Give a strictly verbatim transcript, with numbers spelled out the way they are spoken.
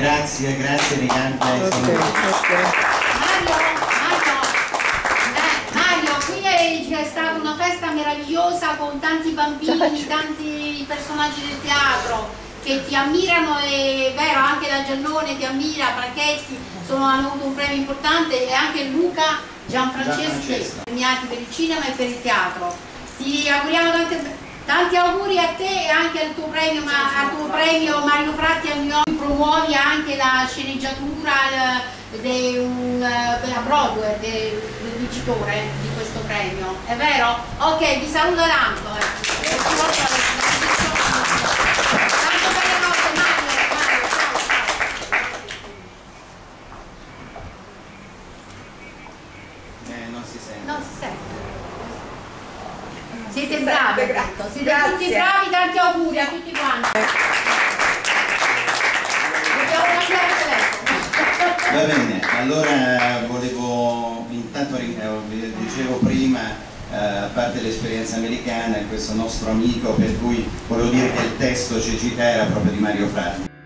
Grazie, grazie Ricante. Okay, okay. Mario, Mario, eh, Mario, qui c'è stata una festa meravigliosa con tanti bambini, tanti personaggi del teatro che ti ammirano, è vero, anche la Giannone ti ammira, Franchetti, sono, hanno avuto un premio importante, e anche Luca Gianfrancesco, premiati per il cinema e per il teatro. Ti auguriamo tante, tanti auguri a te e anche al tuo premio, ma, al tuo premio Mario Fratti a New York. Promuovi anche la sceneggiatura de, um, a Broadway del, del vincitore di questo premio, è vero? Ok, vi saluto tanto. Eh. Tanto belle notte, Mario, Mario, ciao, ciao. Eh, non si sente. Non si sente. Siete bravi, siete Grazie. tutti bravi, tanti auguri a tutti quanti. Dobbiamo cambiare telefono. Va bene, allora volevo, intanto vi dicevo prima, eh, a parte l'esperienza americana, questo nostro amico, per cui volevo dire che il testo Cecità era proprio di Mario Fratti.